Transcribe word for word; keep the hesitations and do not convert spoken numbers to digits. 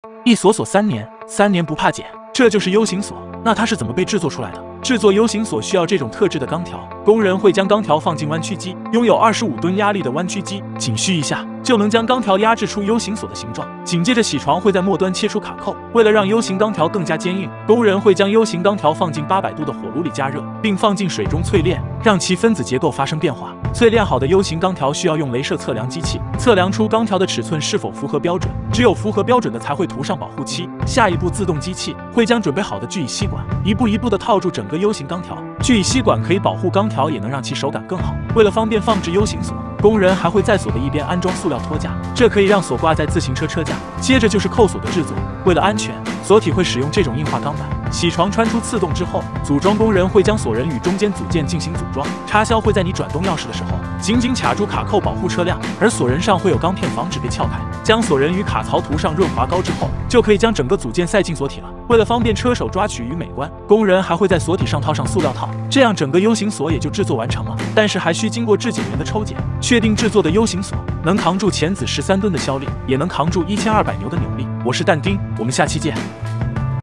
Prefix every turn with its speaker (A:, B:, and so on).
A: 一锁锁三年，三年不怕剪，这就是 U 型锁。那它是怎么被制作出来的？制作 U 型锁需要这种特制的钢条，工人会将钢条放进弯曲机，拥有二十五吨压力的弯曲机，仅需一下就能将钢条压制出 U 型锁的形状。紧接着铣床会在末端切出卡扣，为了让 U 型钢条更加坚硬，工人会将 U 型钢条放进八百度的火炉里加热，并放进水中淬炼，让其分子结构发生变化。淬炼好的 U 型钢条需要用镭射测量机器测量出钢条的尺寸是否符合标准，只有符合标准的才会涂上保护漆。下一步，自动机器会将准备好的聚乙烯管一步一步地套住整个 U 型钢条。聚乙烯管可以保护钢条，也能让其手感更好。为了方便放置 U 型锁，工人还会在锁的一边安装塑料托架，这可以让锁挂在自行车车架。接着就是扣锁的制作，为了安全，锁体会使用这种硬化钢板。铣床穿出刺洞之后，组装工人会将锁人与中间组件进行组装。插销会在你转动钥匙的时候紧紧卡住卡扣，保护车辆，而锁人上会有钢片防止被撬开。将锁人与卡槽涂上润滑膏之后，就可以将整个组件塞进锁体了。为了方便车手抓取与美观，工人还会在锁体上套上塑料套，这样整个 U 型锁也就制作完成了。但是还需经过质检员的抽检，确定制作的 U 型锁能扛住前子十三吨的销力，也能扛住一千二百牛的扭力。我是但丁，我们下期见。